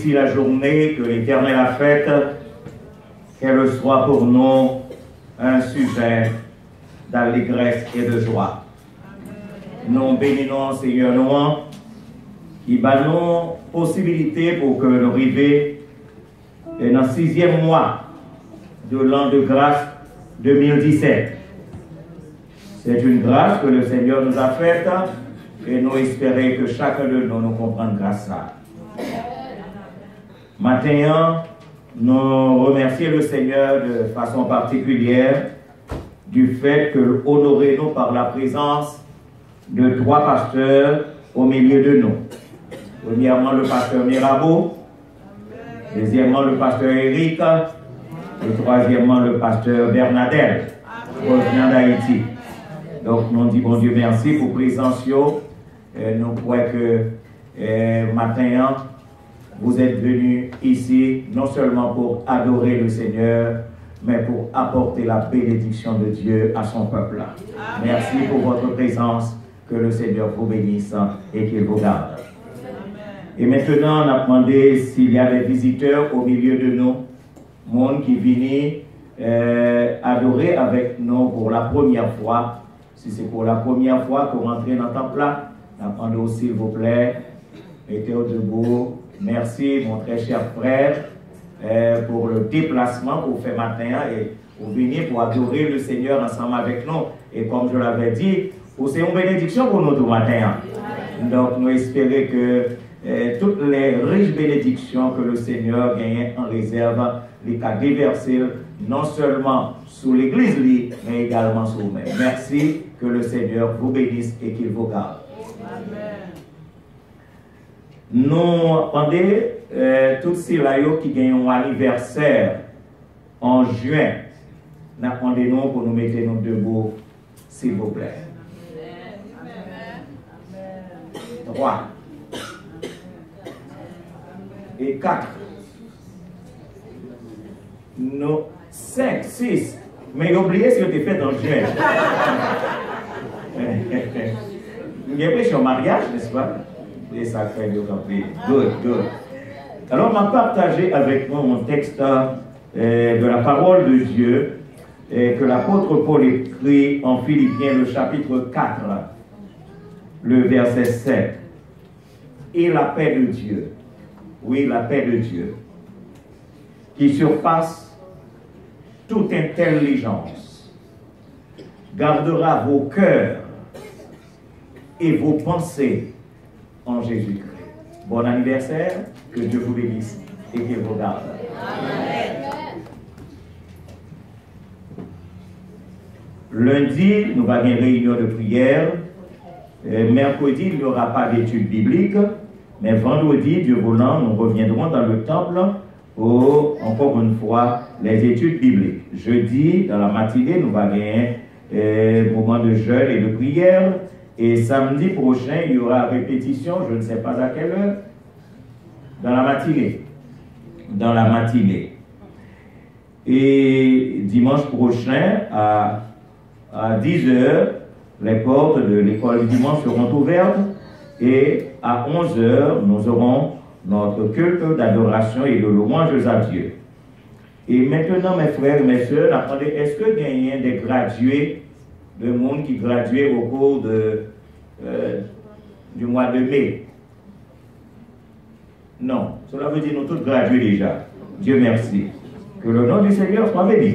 aussi la journée que l'Éternel a faite, qu'elle soit pour nous un sujet d'allégresse et de joie. Nous bénissons, Seigneur, nous, qui bat nous possibilité pour que nous arrivions dans le 6e mois de l'an de grâce 2017. C'est une grâce que le Seigneur nous a faite et nous espérons que chacun de nous comprenne grâce à ça. Maintenant, nous remercions le Seigneur de façon particulière du fait que honoré nous par la présence de 3 pasteurs au milieu de nous. Premièrement, le pasteur Mirabeau, deuxièmement, le pasteur Eric, et troisièmement, le pasteur Bernadel, revenant d'Haïti. Donc, nous disons, bon Dieu, merci pour la présence. Nous croyons que matin, vous êtes venus ici, non seulement pour adorer le Seigneur, mais pour apporter la bénédiction de Dieu à son peuple. Amen. Merci pour votre présence, que le Seigneur vous bénisse et qu'il vous garde. Amen. Et maintenant, on a demandé s'il y a des visiteurs au milieu de nous, monde qui viennent adorer avec nous pour la première fois. Si c'est pour la première fois que vous rentrez dans le temple là, attendez s'il vous plaît, mettez debout. Merci, mon très cher frère, pour le déplacement qu'on fait matin et pour venir pour adorer le Seigneur ensemble avec nous. Et comme je l'avais dit, c'est une bénédiction pour nous tout matin. Donc, nous espérons que toutes les riches bénédictions que le Seigneur gagne en réserve, les cas déversés non seulement sous l'Église, mais également sur vous-même. Merci, que le Seigneur vous bénisse et qu'il vous garde. Amen. Nous attendons tous ces laïcs qui gagnent un anniversaire en juin. Nous attendons pour nous mettre nous debout, s'il vous plaît. Amen. 3 et 4. Nous 5, 6. Mais oubliez ce que tu fais en juin. Il y a pris au mariage, n'est-ce pas? Et ça fait du campé. Good, good. Alors, on va partager avec nous mon texte de la parole de Dieu que l'apôtre Paul écrit en Philippiens, le chapitre 4, le verset 7. Et la paix de Dieu, oui, la paix de Dieu, qui surpasse toute intelligence, gardera vos cœurs et vos pensées en Jésus-Christ. Bon anniversaire, que Dieu vous bénisse et qu'il vous garde. Amen. Lundi, nous allons avoir une réunion de prière. Mercredi, il n'y aura pas d'études bibliques. Mais vendredi, Dieu voulant, nous reviendrons dans le temple pour, encore une fois, les études bibliques. Jeudi, dans la matinée, nous allons avoir un moment de jeûne et de prière. Et samedi prochain, il y aura répétition, je ne sais pas à quelle heure, dans la matinée. Dans la matinée. Et dimanche prochain, à 10 h, les portes de l'école du dimanche seront ouvertes. Et à 11 h, nous aurons notre culte d'adoration et de louanges à Dieu. Et maintenant, mes frères et mes soeurs, attendez, est-ce que il y a des gradués, de monde qui graduaient au cours du mois de mai? Non, cela veut dire nous tous gradués déjà. Dieu merci. Que le nom du Seigneur soit béni.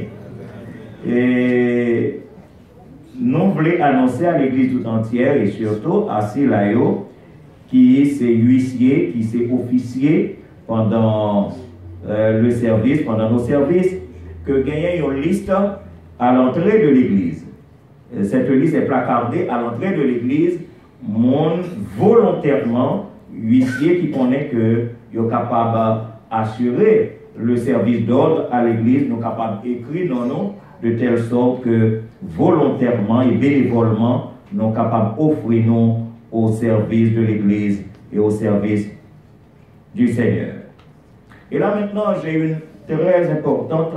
Et nous voulons annoncer à l'Église tout entière et surtout à Silayo, qui c'est huissier, qui c'est officier pendant le service, pendant nos services, que gagnez une liste à l'entrée de l'Église. Cette liste est placardée à l'entrée de l'Église, volontairement, huissier qui connaît que est capable d'assurer le service d'ordre à l'Église, nous sommes capables d'écrire nos noms de telle sorte que volontairement et bénévolement, nous sommes capables d'offrir nous au service de l'Église et au service du Seigneur. Et là maintenant, j'ai une très importante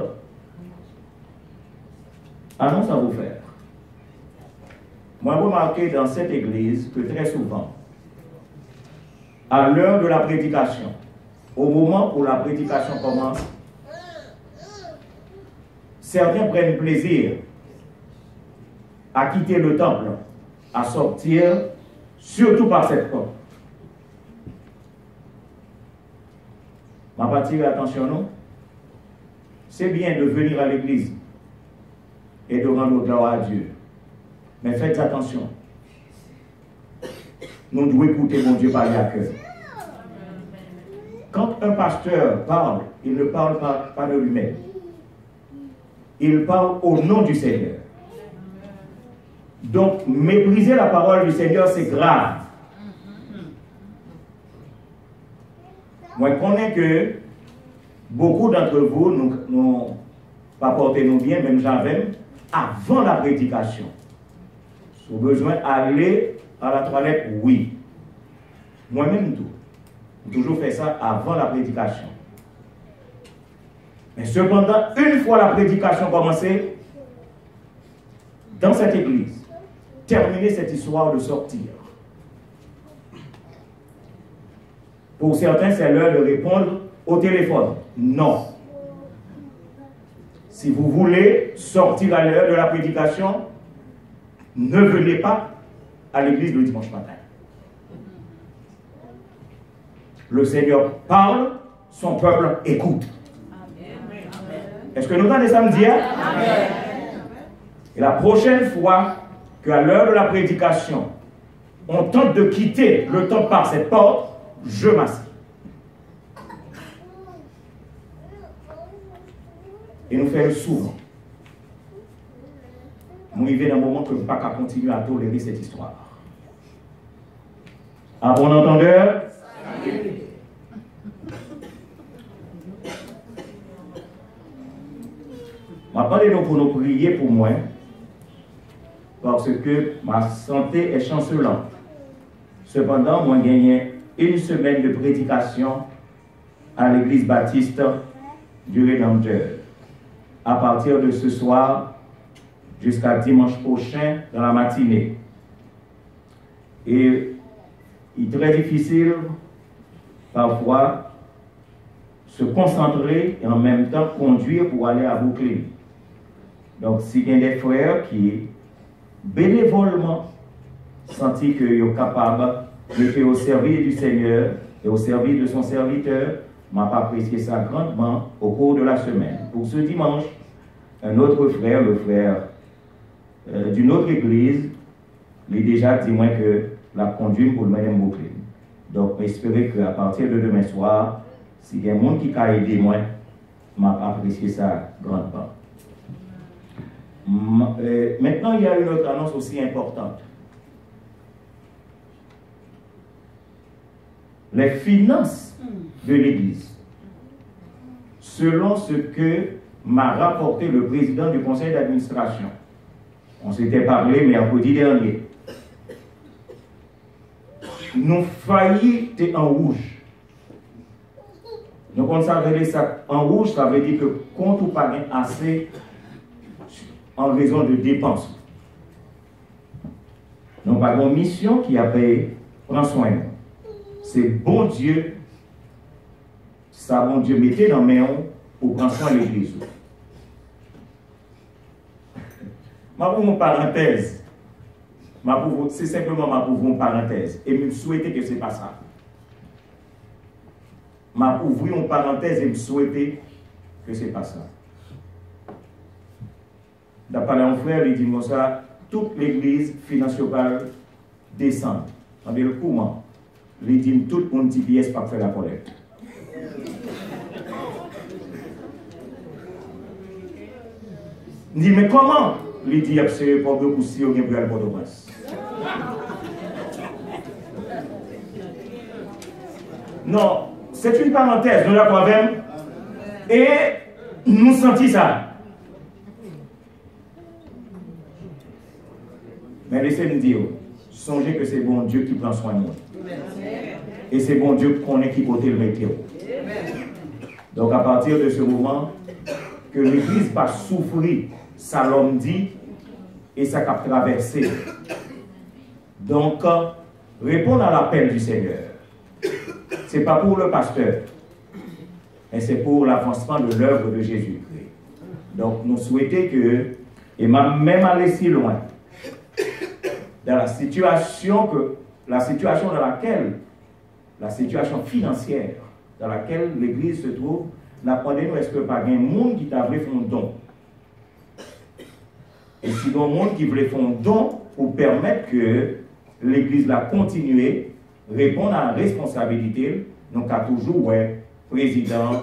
annonce à vous faire. Moi, j'ai remarqué dans cette église que très souvent, à l'heure de la prédication, au moment où la prédication commence, certains prennent plaisir à quitter le temple, à sortir, surtout par cette porte. Ma partie, attention, non? C'est bien de venir à l'église et de rendre gloire à Dieu. Mais faites attention. Nous devons écouter mon Dieu parler à cœur. Quand un pasteur parle, il ne parle pas de lui-même. Il parle au nom du Seigneur. Donc, mépriser la parole du Seigneur, c'est grave. Moi, je connais que beaucoup d'entre vous, nous pas porter nous bien, même j'avais, avant la prédication. Si vous avez besoin d'aller à la toilette, oui. Moi-même, tout. J'ai toujours fait ça avant la prédication. Mais cependant, une fois la prédication commencée, dans cette église, terminer cette histoire de sortir. Pour certains, c'est l'heure de répondre au téléphone. Non. Si vous voulez sortir à l'heure de la prédication, ne venez pas à l'église le dimanche matin. Le Seigneur parle, son peuple écoute. Est-ce que nous entendez ça me dire? Et la prochaine fois qu'à l'heure de la prédication, on tente de quitter le temple par cette porte, je m'assieds. Et nous faisons souvent. Nous vivons dans un moment que nous ne pouvons pas continuer à tolérer cette histoire. À bon entendeur? Maintenant, nous pour nous prier pour moi, parce que ma santé est chancelante. Cependant, moi, j'ai gagné une semaine de prédication à l'église baptiste du Rédempteur. À partir de ce soir jusqu'à dimanche prochain dans la matinée. Et il est très difficile parfois se concentrer et en même temps conduire pour aller à Brooklyn. Donc, s'il y a des frères qui bénévolement senti qu'ils sont capables de faire au service du Seigneur et au service de son serviteur, m'a pas apprécié ça grandement au cours de la semaine. Pour ce dimanche, un autre frère, le frère d'une autre église, lui déjà dit moi que la conduite pour le mener Brooklyn. Donc, j'espère qu'à partir de demain soir, s'il y a un monde qui a aidé moi, m'a apprécié ça grandement. Maintenant, il y a une autre annonce aussi importante. Les finances de l'Église, selon ce que m'a rapporté le président du conseil d'administration. On s'était parlé mercredi dernier. Nous faillis en rouge. Donc on savait ça en rouge, ça veut dire que compte ou pas assez en raison de dépenses. Nous n'avons pas une mission qui a payé, prend soin. C'est bon Dieu, ça bon Dieu mettez dans mes mains pour prendre soin de l'église. Ma pour une parenthèse, c'est simplement ma pour une parenthèse. Et je souhaitais que ce n'est pas ça. Ma pour ouvrir une parenthèse et je souhaitais que ce n'est pas ça. D'après mon frère, il dit comme ça, toute l'église financière descend. On dit le comment? Il dit tout le monde dit pièce pour faire la collecte. Il dit mais comment? Il dit c'est pas beaucoup si on est pour le Port-au-Prince. Non, c'est une parenthèse, nous l'avons même. Et nous sentons ça. Mais laissez-nous dire, songez que c'est bon Dieu qui prend soin de nous. Et c'est bon Dieu qu'on est qui porte le métier. Donc à partir de ce moment, que l'Église va souffrir, ça l'homme dit, et ça va traverser. Donc, répondre à l'appel du Seigneur. Ce n'est pas pour le pasteur, mais c'est pour l'avancement de l'œuvre de Jésus-Christ. Donc, nous souhaitons que, et même aller si loin, dans la situation financière dans laquelle l'Église se trouve, nous est-ce que pas un monde qui t'a fait un don? Et si un monde qui voulait faire un don pour permettre que l'Église la continue, répondre à la responsabilité, donc à toujours, ouais, président,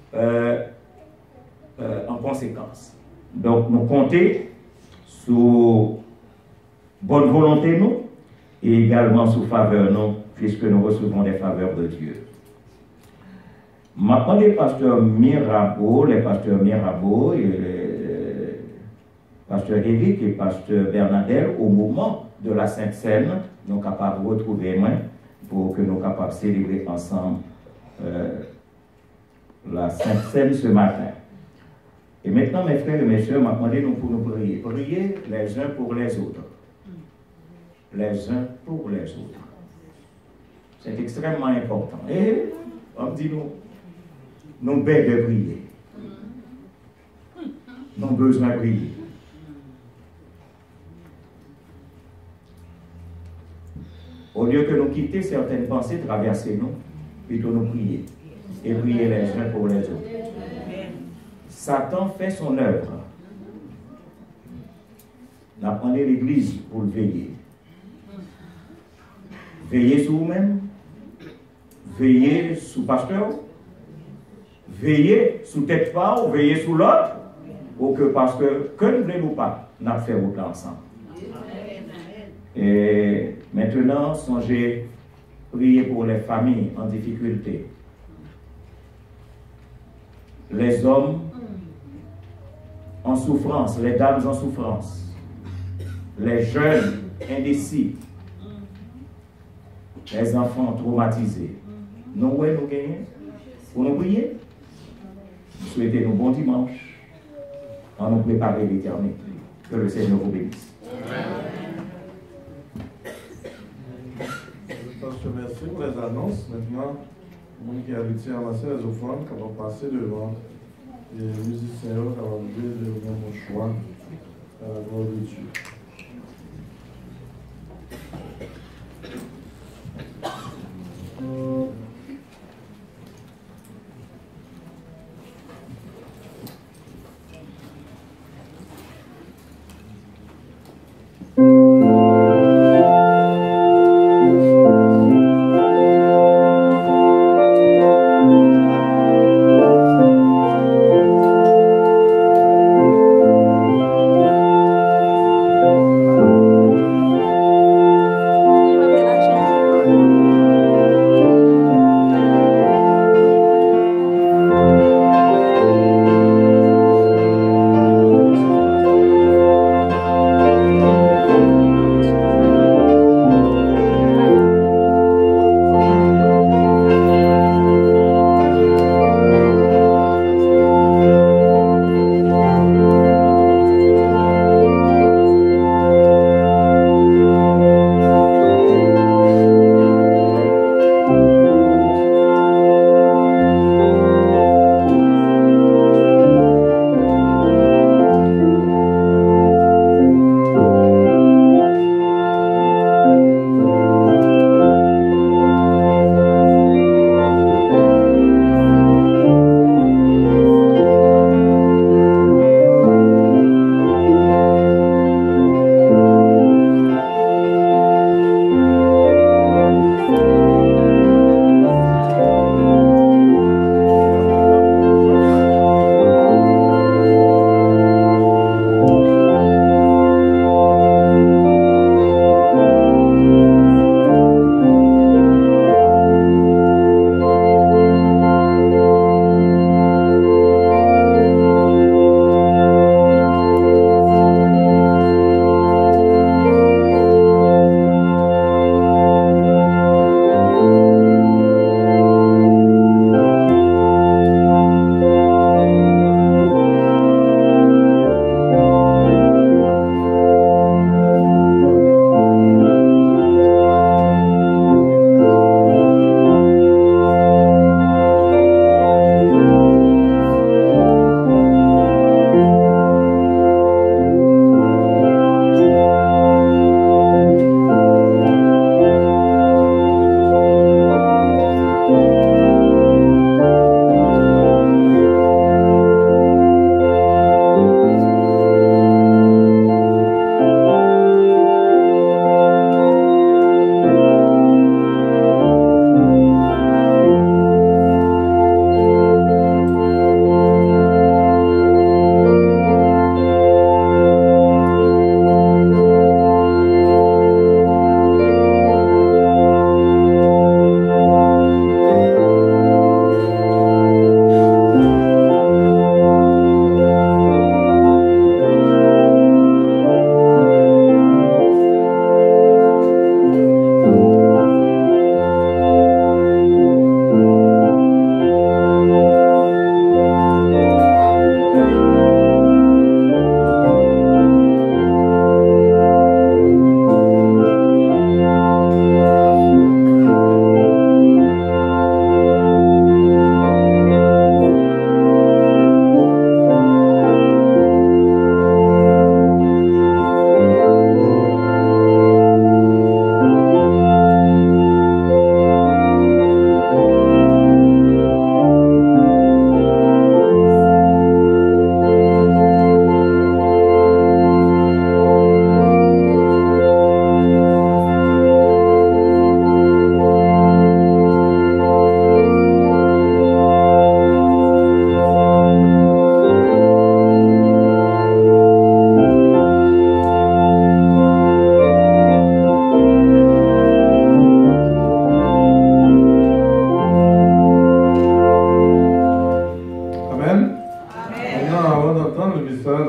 en conséquence. Donc, nous comptons sur bonne volonté, nous, et également sous faveur, nous, puisque nous recevons des faveurs de Dieu. Maintenant, les pasteurs Mirabeau, et pasteur Éric et pasteur Bernadette, au moment de la Sainte Seine, nous sommes capables de retrouver main pour que nous soyons capables de célébrer ensemble la Sainte Seine ce matin. Et maintenant, mes frères et mes sœurs, m'a demandé nous pour nous prier. Prier les uns pour les autres. Les uns pour les autres. C'est extrêmement important. Et on dit nous bêtes de prier. Nous avons besoin de prier. Au lieu que nous quitter certaines pensées, traverser nous, plutôt nous prier. Et prier les uns pour les autres. Satan fait son œuvre. Nous apprenons l'Église pour le veiller. Veillez sur vous-même. Veillez sous pasteur. Veillez sous tête part, veillez sous l'autre. Pour que, parce que nous ne voulons pas, nous avons fait autant ensemble. Et maintenant, songez, priez pour les familles en difficulté. Les hommes en souffrance, les dames en souffrance, les jeunes indécis, les enfants traumatisés. Nous, ouais, nous gagnons. Pour nous prier, nous souhaitons un bon dimanche, en nous préparer l'éternité. Que le Seigneur vous bénisse. Merci pour les annonces. Maintenant, le monde qui a réussi à amasser les offrandes, qui va passer devant les musiciens, qui vont jouer le même choix à la gloire de Dieu.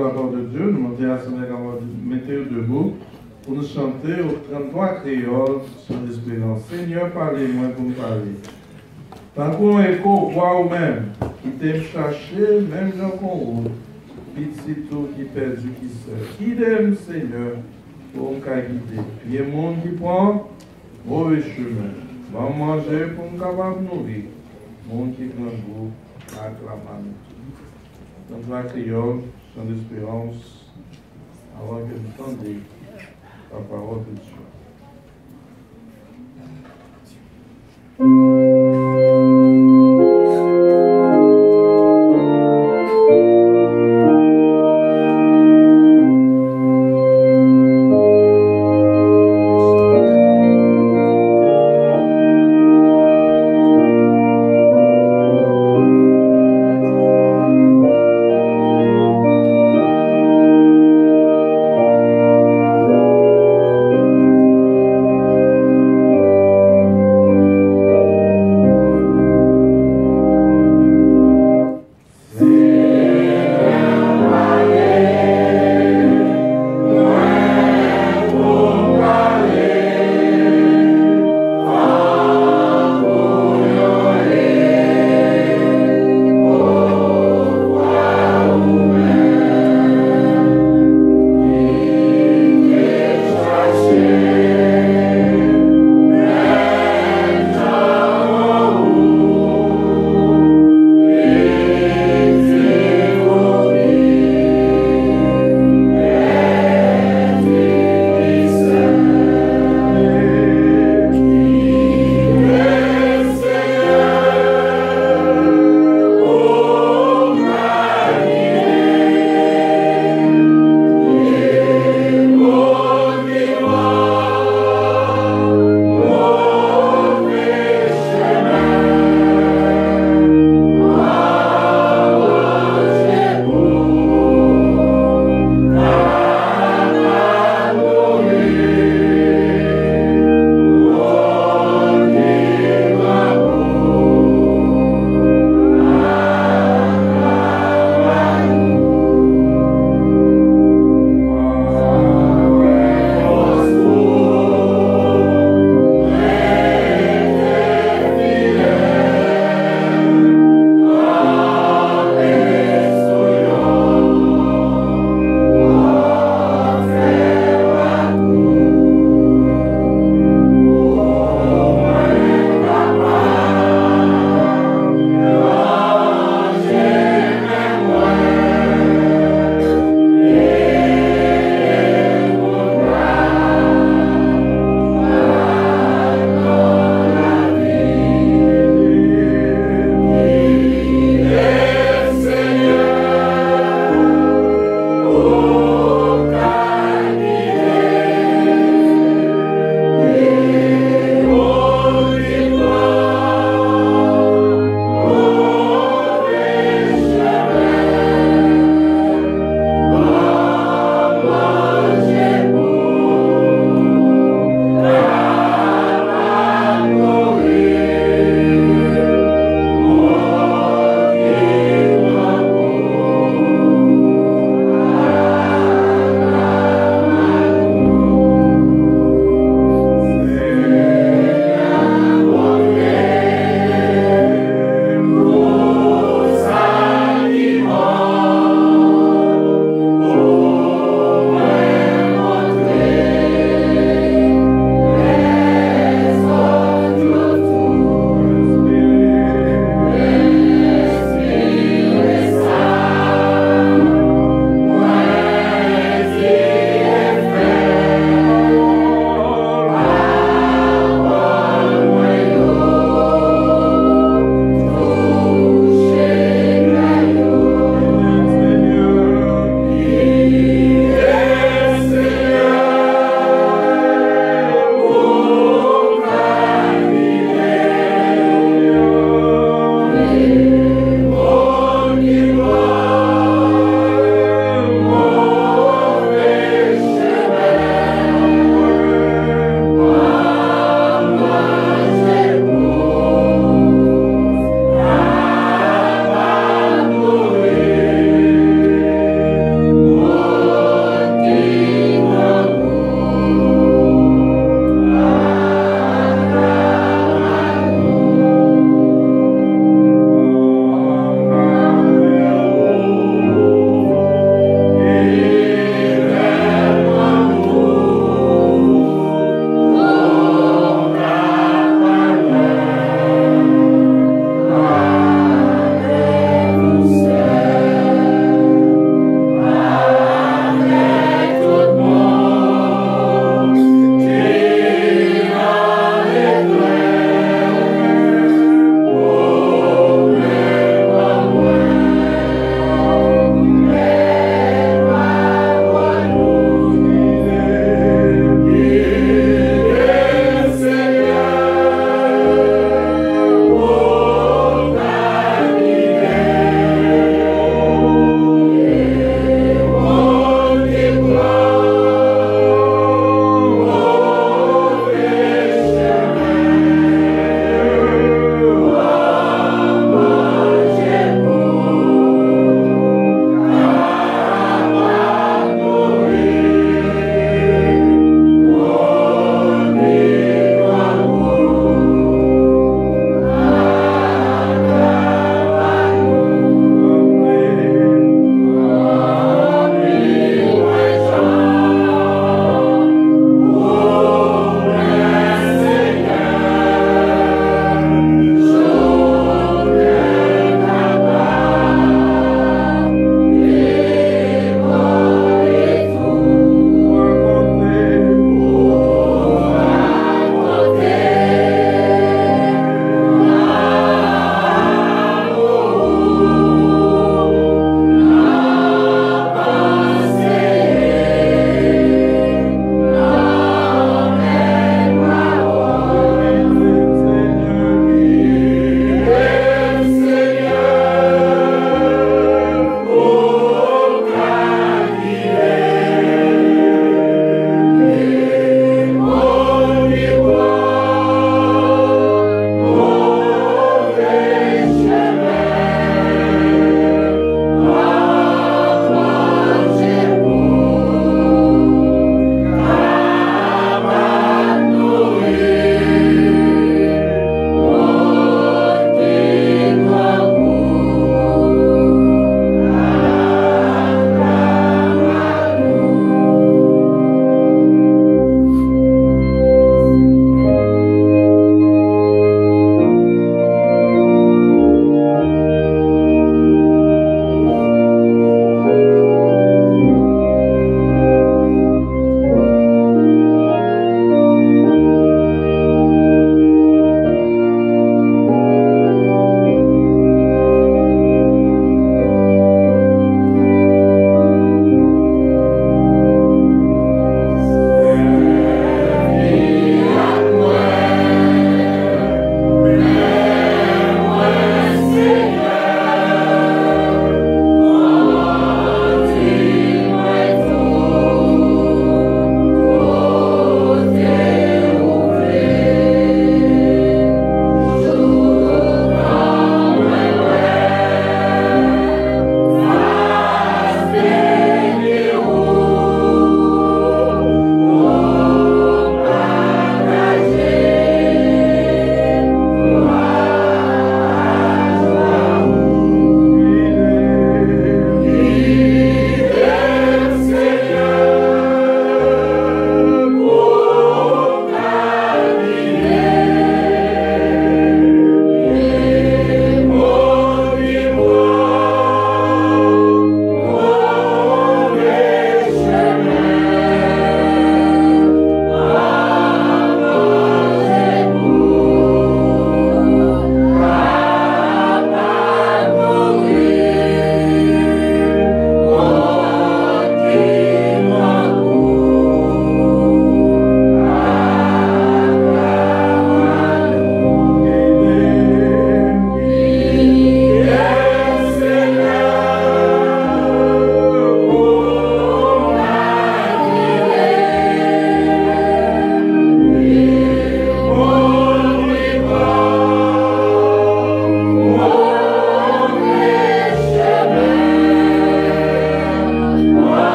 de la part de Dieu, nous demandons à Seigneur de mettre debout pour nous chanter au 33 créole sans espérance. Seigneur, parlez-moi pour me parler. Tant qu'on écho, voix ou même, qui t'aime chercher, même gens qu'on roule, petit tout qui perdu, qui sait. Qui t'aime, Seigneur, pour me guider. Il y a monde qui prend mauvais chemin. Va manger pour me capable nourrir. Monde qui prend goût à la manne. Donc la créole, sans espérance, avant que nous tendions la parole de Dieu.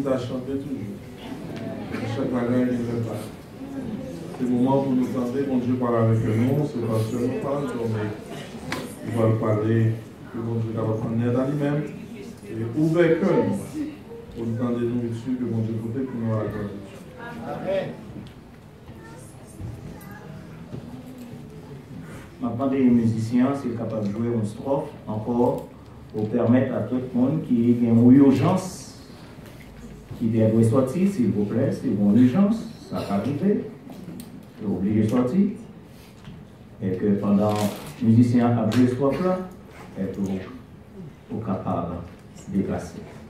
t'a chanté toujours. Chaque bagage il ne pas. C'est le moment pour nous tenter, bon Dieu parle avec nous, c'est parce que nous parlons, mais il va parler, que bon Dieu va prendre l'aide à lui-même, et ouvert cœur pour nous tenter de nourriture, que bon Dieu peut-être pour nous accorder. Amen. Maintenant, des musiciens, c'est capable de jouer une strophe encore pour permettre à tout le monde qui a une urgence, qui doit sortir, s'il vous plaît, c'est une urgence, ça va arriver, c'est obligé de sortir. Et que pendant les musiciens a joué ce strophe-là, et pour capable de déplacer.